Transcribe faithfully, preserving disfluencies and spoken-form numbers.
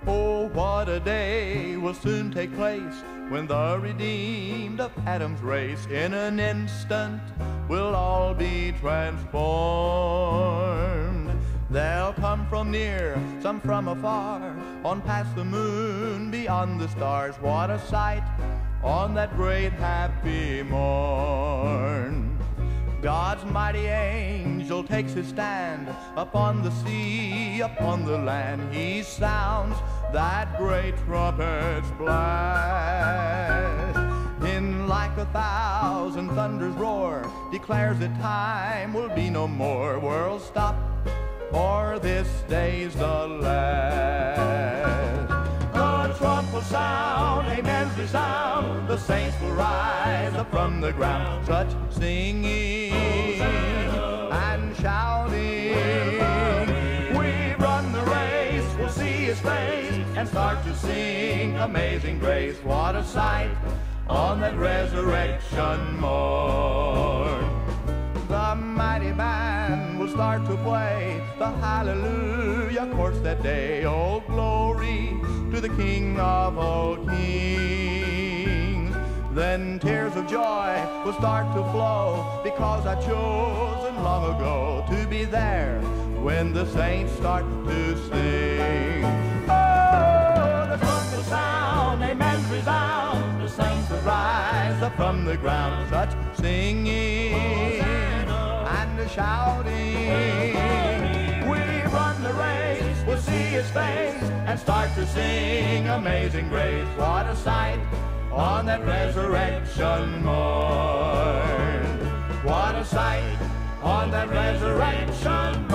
Oh, what a day will soon take place when the redeemed of Adam's race in an instant will all be transformed. They'll come from near, some from afar, on past the moon, beyond the stars. What a sight on that great happy morn. God's mighty angel takes his stand upon the sea, upon the land. He sounds that great trumpet's blast. In like a thousand thunders roar, declares that time will be no more. World stop, for this day's the last. The trump will sound, amens resound, the saints will rise up from the ground. Such singing and shouting, we run the race, we'll see his face and start to sing Amazing Grace. What a sight on that resurrection morn. The mighty band will start to play the hallelujah chorus that day. Oh, glory to the King of all kings. Then tears of joy will start to flow, because I chosen long ago to be there when the saints start to sing. Oh, the trump will sound, amens resound, the saints will rise up from the ground. Such singing and shouting, we run the race, we'll see his face and start to sing Amazing Grace. What a sight on that resurrection morn. What a sight on that resurrection morn.